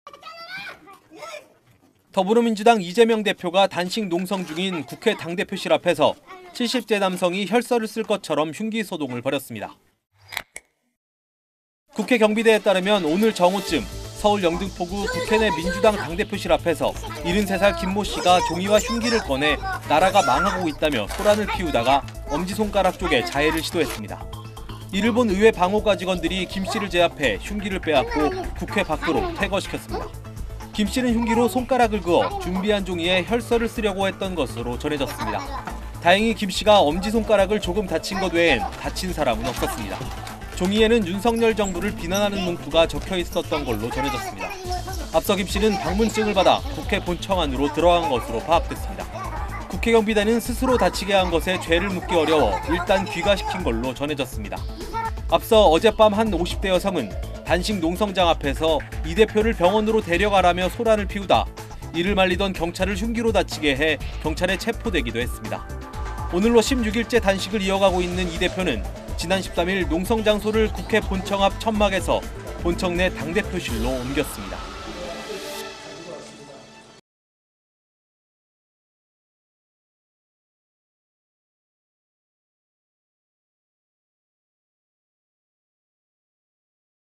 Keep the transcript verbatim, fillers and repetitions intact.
더불어민주당 이재명 대표가 단식 농성 중인 국회 당대표실 앞에서 칠십 대 남성이 혈서를 쓸 것처럼 흉기 소동을 벌였습니다. 국회 경비대에 따르면 오늘 정오쯤 서울 영등포구 국회 내 민주당 당대표실 앞에서 일흔세 살 김모 씨가 종이와 흉기를 꺼내 나라가 망하고 있다며 소란을 피우다가 엄지손가락 쪽에 자해를 시도했습니다. 이를 본 의회 방호과 직원들이 김 씨를 제압해 흉기를 빼앗고 국회 밖으로 퇴거시켰습니다. 김 씨는 흉기로 손가락을 그어 준비한 종이에 혈서를 쓰려고 했던 것으로 전해졌습니다. 다행히 김 씨가 엄지손가락을 조금 다친 것 외엔 다친 사람은 없었습니다. 종이에는 윤석열 정부를 비난하는 문구가 적혀 있었던 걸로 전해졌습니다. 앞서 김 씨는 방문증을 받아 국회 본청 안으로 들어간 것으로 파악됐습니다. 국회 경비대는 스스로 다치게 한 것에 죄를 묻기 어려워 일단 귀가시킨 걸로 전해졌습니다. 앞서 어젯밤 한 오십 대 여성은 단식 농성장 앞에서 이 대표를 병원으로 데려가라며 소란을 피우다 이를 말리던 경찰을 흉기로 다치게 해 경찰에 체포되기도 했습니다. 오늘로 십육 일째 단식을 이어가고 있는 이 대표는 지난 십삼 일 농성 장소를 국회 본청 앞 천막에서 본청 내 당대표실로 옮겼습니다.